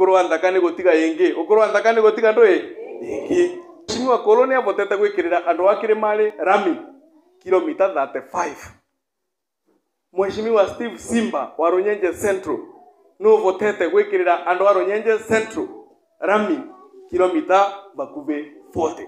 ukurwa ndakani gutiga ingi ukurwa ndakani gutiga ndui ingi Mheshimiwa Koloni abotete gwikirira andu akiri mari rami kilomita 35 Mheshimiwa Steve Simba wa Runyenje Central no votete gwikirira andu a Runyenje Central rami kilomita bakuve 40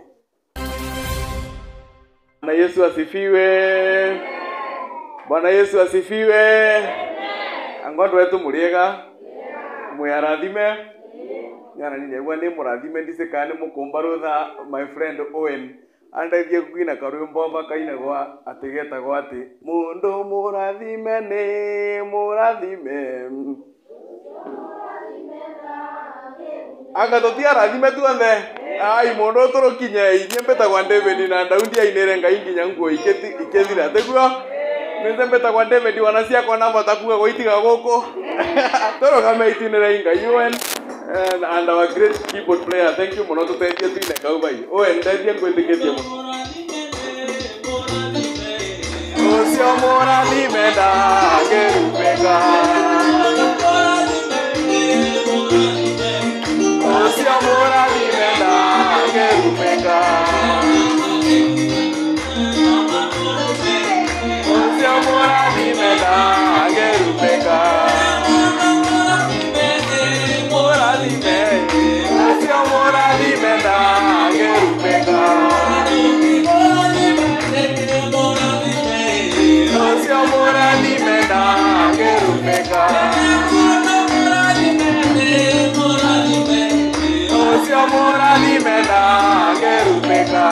Bwana Yesu asifiwe. Bwana Yesu asifiwe. Angondo wetu muriega. Muyarathime. Nyana nini egwa ni murathime ndisekane mukumbarutha my friend Owen. Andaithie kuina karwimbo bakaina gwa atigeta gwa ati mundu murathime ni murathime. Anga totia rathime tuanthe. Ai mundu turukinye inye mbetagwa David na Daudi ainire ngai nginya nguo ikethira teguo. Nende mbetagwa David wana ciakwa na batakuga goitiga guku. Turugame itinire ngai Owen and our great keyboard player. Thank you muno tuteithie twine kau bai. Owen ndeithie kwitikitie muno. Osio murathime ndagerubega. Osio murathime ndagerubega. Osio murathime ndagerubega. Murathime. Osio murathime ndagerubega. Osio murathime ndagerubega. Osio murathime ndagerubega.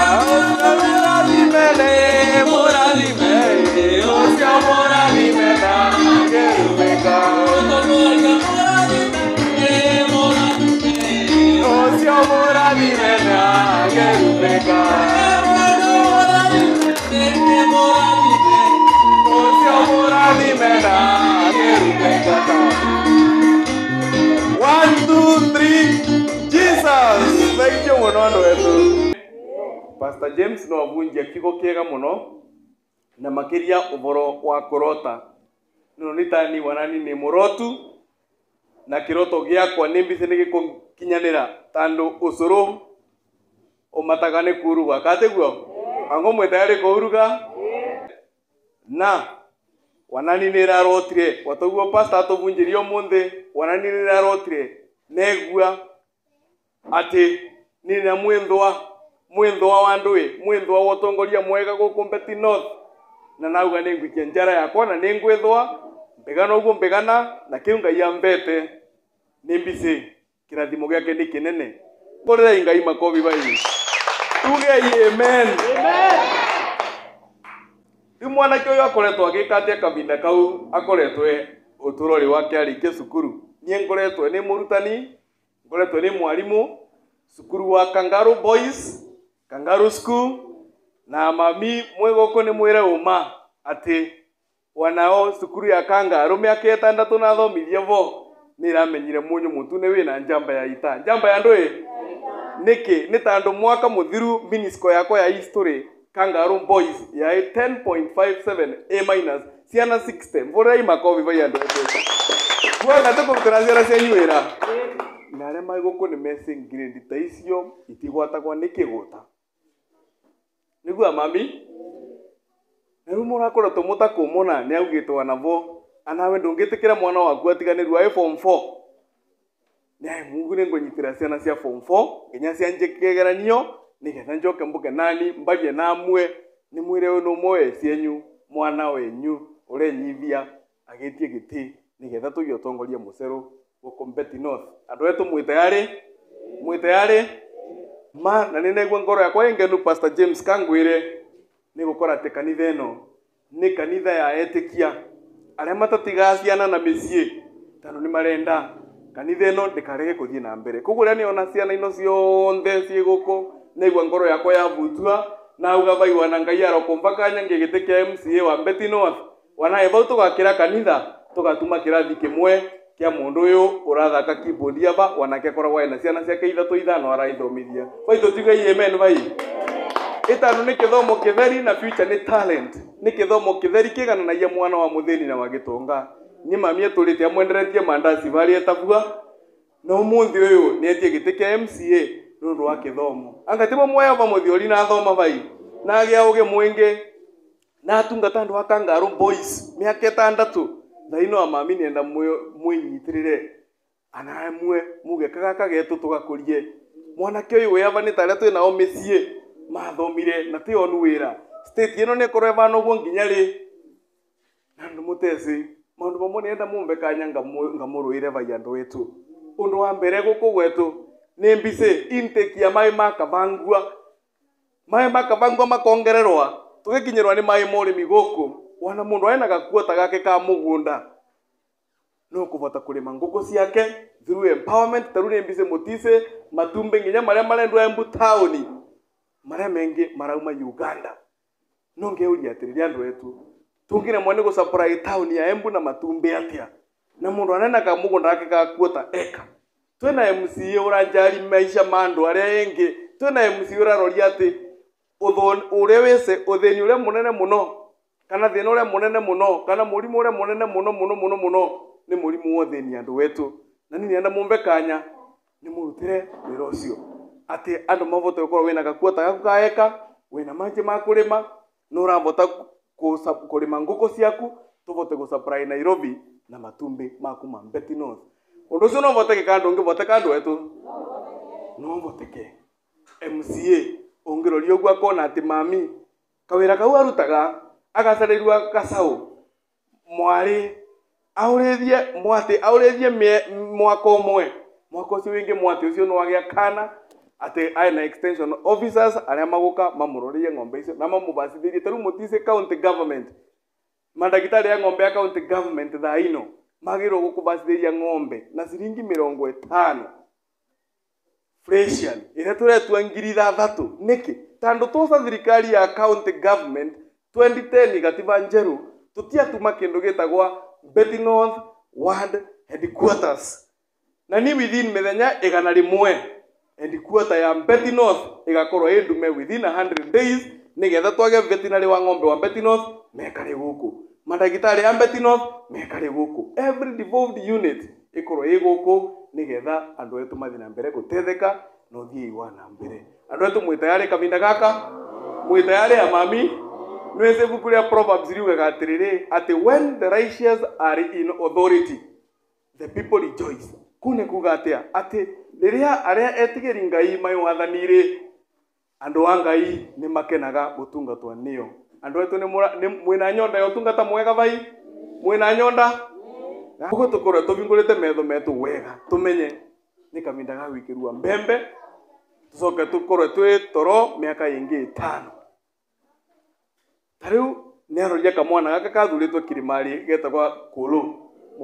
Osio murathime ndagerubega. Osio murathime ndagerubega. Osio murathime ndagerubega. 1, 2, 3 Jesus. Thank you muno andu wetu. Pastor James no abunjia kigo kiega muno na makiria uboro wa kurota. No nitani wanani ni murotu na kiroto giakwa nimbise nigikunkinyanira tandu usuru umatagane kuruga kateguo ango mwetayari kuruga na wanani nirarotire watoguo pastor atubunjirio munthi wanani nirarotire negua ati nina mwendwa wa ndui mwendwa wa utongoria mwega guku Mbeti North na nauga ningwikia njara yakwa na ningwithwa mbegana uguo mbegana na kiu ngai ambete nimbisi kirathimo giake ni kinene korera ngai makobi bai tuge amen mwana kyo akoretwo agikatia kabinda kau akoretwe uturori wake arike cukuru nie ngoretwe ni murutani ngoretwe ni mwalimu cukuru wa Kangaroo Boys Kangaroo School na mami mwegoko ni mwire uma ati wanao cukuru ya Kangaroo miaka 6 na thomithia vo niramenyire munyu mutune wina njamba ya ita njamba ya ndui niki ni tandu mwaka muthiru minisco yako ya history Kangaroo Boys ya 10.57 A- ciana 60 mvura imakovi vai andu kwa ngatuko kurazira senyuira na arĩa magũkũ nĩ messing grade ta icio itigwatagwa nĩ kĩgũta nĩguo mami na rĩu mũrakora tũmũtakũmũna nĩ augĩtwo anavo anawe ndũngĩtĩkĩra mwana waku atiganĩrwo aĩ form 4 nĩ Mungu nĩ ngũnyitĩra ciana cia form 4 nginya cia kĩgeranio nĩgetha njoke mbuke nani mbarie namwe nĩ mwĩre ũyũ nĩ ũmwe cienyu mwana wenyu ũrenyithia agĩtie gĩtĩ nĩgetha tũgĩe ũtongoria mũcerũ guku Mbeti North andu etu mwitayari ma na ninegwa ngoro yakwa ingenu Pastor James Kangwire ni gukora te kanitha eno ni kanitha ya etikia aria matatigaciana na micie tano ni marenda kanitha eno ndikarege kuthie na mbere kuguria ni ona ciana ino cionthe cie guku negwa ngoro yakwa ya butua na uga bai wana ngai arokomba nyange gite kia MCA wa Mbeti North wana eba tugakira kanitha tugatuma kirathi kimwe kia mundu uyu urathaka keyboard aba wanake koragwo ena ciana ciake 3-5 araithomithia bai tutigai amen bai itano ni kithomo kitheri na future ni talent ni kithomo kitheri kigananagia mwana wa muthini na wagitonga ni mamie tulite amwenderetie mandasi bari etabua no muthi uyu ni etie giti kia MCA nundu wa kithomo anga timo moya va muthiori na thoma vai na agia uge mwingi na atungata andu a Kangaroo Boys miaka 6 thaino amami nienda mwinyitirire ana mwe muge kagaka getu tugakurie mwanake uyu we avani taria twina o micie mathomire na ti onu wira state ino ne koreva no gwo nginya ri na ndu mutesi maundu mamwe nienda mumbe kanya ngamuruire vai andu wetu undu wa mbere guku gwetu ni mbise intake ya mai makavangua makongererwa tugikinyirwa ni mai murimi guku wana mundu aina gakuota gake ka mugunda no kuvota kurima nguku ciake through empowerment taruni mbise mutise matumbe nginya maria marendwa Embu town maria mengi marauma Uganda no ngeuria atiriri andu wetu tungire mwane go supply town ya Embu na matumbe atia na mundu anena ka mugunda gake ka kuota eka twena MCA uranjari maisha mandu aria engi twena MCA uraroria ati uria wese utheni uria munene muno kana thina uria munene muno kana murimu uria munene muno ni murimu wotheni andu wetu na nini enda mumbe kanya ni murutire wira ucio ati andu mavote gukorwo wina gakuota gaku kaeka wina manje ma kurima no urambota kurima nguku ciaku tuvote gu supply Nairobi na matumbi maku ma Mbeti North undu ucio no voteke kandu ungivote kandu wetu no voteke MCA ongirorio gwa kona ati mami kawira kau arutaga agacarirwa gasau mwari aurethie mwaka umwe mwaka ucio wingi mwati ucio no agia kana ati aina extension officers aria maguka mamurorie ng'ombe icio na mamubacithirie taru mutise county government mandagitari ya ng'ombe ya county government thaino magiro gukubacithiria ng'ombe na ciringi 50 freshian ire turetua 3,000 niki tandu tosa thirikari ya county government 2010 gatiba Njiru tutiatuma kindu gitagwa Mbeti North Ward Headquarters na ni within mithenya 100 headquarter ya Mbeti North igakorwo indume within 100 days nigetha twage veterinary wa ng'ombe wa Mbeti North mekare guku mandagitari ya Mbeti North mekare guku every devolved unit ikorwo iguku nigetha andu wetu mathi na mbere gutetheka no thii wana mbere andu wetu mwitayari kavinda gaka mwitayari ya mami nwese bukuria proverbs riuga atiriri ati when the righteous are in authority the people rejoice kune kuga atia ati riria aria etigiri ngai mai wathanire andu a ngai ni makenaga gutungatwa nio andu wetu ni mwina nyonda yo tungata mwega vai mwina nyonda guko tukoro tuvingurite metho metu wega tumenye ni kavinda ga wikirua mbembe tucoke tukorwe twi toro miaka ingi 5 tariu ni aroria kamwana gaka kathuritwe Kirimari getagwa Kulu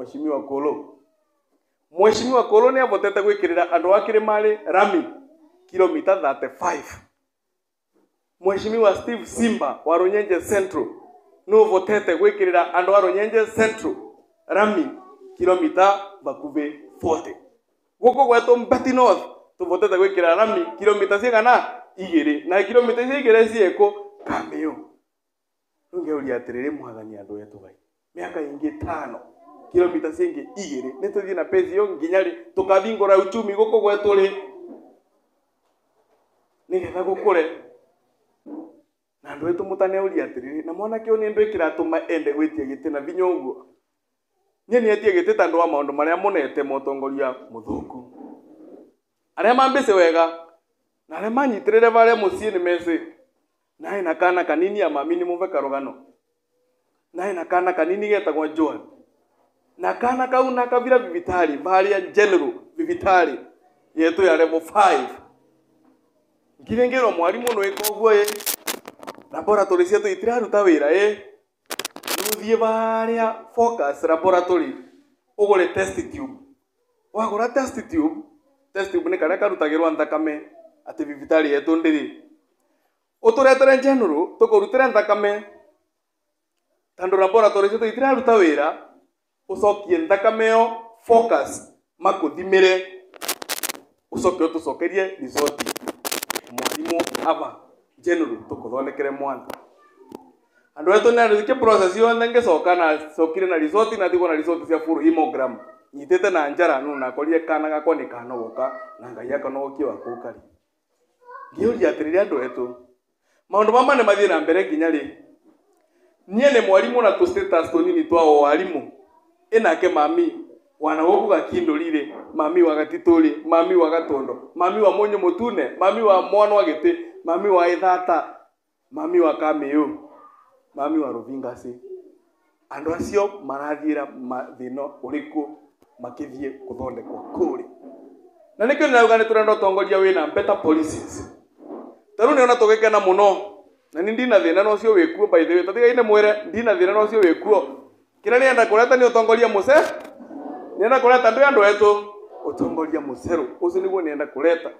Mheshimiwa Kulu ni avotete gwikirira andu a Kirimari rami kilomita 35 Mheshimiwa Steve Simba wa Runyenje Central no votete gwikirira andu a Runyenje Central rami kilomita bakuve 40 guko gwetu Mbeti North tuvotete gwikirira rami kilomita cigana 2 na kilomita cigire cieko kameo ngeuria atiriri mwathani andu wetu vai miaka ingi 5 kilomita cingi 2 nituthie na pesi yo nginyari tukavingura uchumi guko gwetu ri nigetha gukure na andu wetu mutaneuria atiriri na mwana kio ni ndwikira tuma ende gwitie giti na vinya uguo nie ni atie giti tandu wa maundu maria munete motongoria muthuku aria mambise wega na aria manyitirire baria mucii ni mesi nae na kana kanini ya mami ni muve karogano nae na kana kanini getagwa Joan na kana kau na kavira vivitari varia general vivitari yetu ya level 5 ngirengero mwarimu no ikoguo laboratory cietu itiraruta wira nuthie varia focus laboratory ugure test tube wagura test tube ni karia karutagirwa nthakame ati vivitari yetu ndiri uturetere general tukurutira nthakame tandu laboratory cietu itiraruta wira ucokie nthakame yo focus makuthimire ucoke utucokerie result mwarimu aba general tukuthondekere mwana andu wetu na rike process yo nenge coka na cokire na result na thigwo na result cia full hemogram nyitete na njara no nakorie kana gakwa ni kanogoka na ngai akanogokia wakukari ngiuri atirire andu etu maundu mama ne mathie na mbere nginya ri nie ne mwalimu na tu status tonini twa walimu enake mami wana woku gakindorire mami wa gatituri mami wa gatondo mami wa monyo mutune mami wa mwana wa gite mami wa ithata mami wa kamiu mami wa ruvingasi andu acio marathira mathino uriku makithie kuthondekwo kuri na nikyo ninauga ni turenda utongoria wina better policies taru ni ona tugekena muno na ni ndina thina no cio wikuo by the way tatigaine mwire ndina thina no cio wikuo kira ni enda kureta ni utongoria muse ni enda kureta ndu andu etu utongoria museru ucio niguo ni enda kureta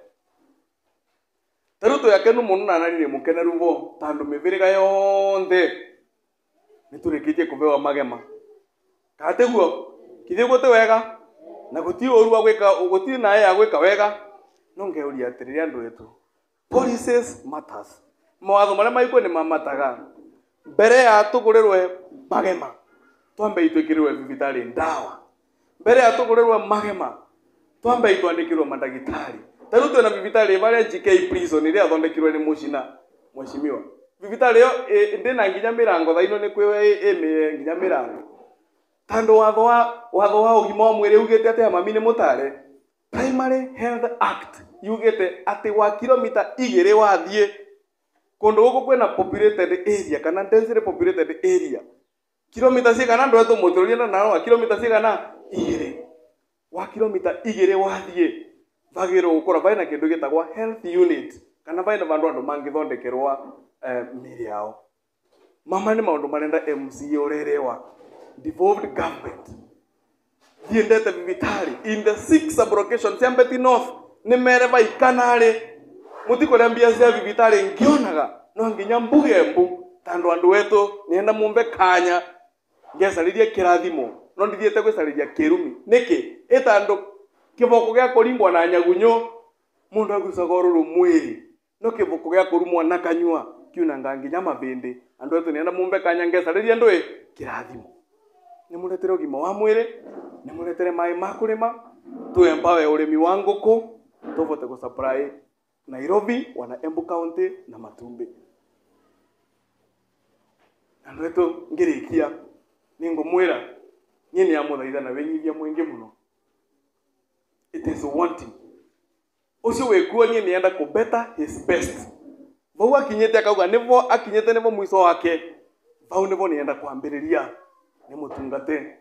taru to yakenu muno na nani ni mukeneru vo tandu miviriga yonthe ni turikitie kubewa magema kateguo kithiguo te wega na guti oru agwika guti nae agwika wega no ngeuria atirire andu etu policies matters mawatho maria maiko ni mamataga mbere ya tugurirwe magema twambe itwikirwe bibitari ndawa mbere ya tugurirwe magema twambe itwandikirwe mandagitari taru twena bibitari bare GK prison ire athondekirwe ni mucina mweshimiwa bibitari yo ndina nginya mirango thaino ni kwiwe nginya mirango tando watho wa ugima wa mwire ugete ate mami ni mutare Primary Health Act yugete ati wa kilomita 2 wathie kondo guko kwena populated area kana densely populated area kilomita cigana ndo eto muturia na wa kilomita cigana 2 wa kilomita 2 wathie bagiro gukora baina kindu gitagwa health unit kana baina bandu andu mangithondekerwa miri yao mama ni maundu marenda MC orerewa devolved government diendete bibitari in the 6 sub-locations Siambeti North ni mere baikanare mutikore mbia cia bibitari ngionaga no nginya mbuge mbu tando andu wetu nienda mumbe kanya ngesaririe kirathimo no ndithiete gwisariria kirumi niki etando kiboko gya kuringwa na nyagunyo mundu agusagoruru mwiri no kiboko gya kurumwa na kanyua kiuna nganginya mabindi andu wetu nienda mumbe kanya ngesaririe ndwe kirathimo ni muretere ugima wa mwiri ni muretere mai makurima tu empower urimi wa nguku tuvote ku supply Nairobi wana Embu County na Matumbi andu etu ngirikia ningumwira nyine ya muthaitha na wenyithia mwingi muno it is wanting ucio wekuo nyine nienda ku better his best vau akinyete akauga nivo akinyete nivo mwiso wake vau nivo nienda kuambiriria ni mutungate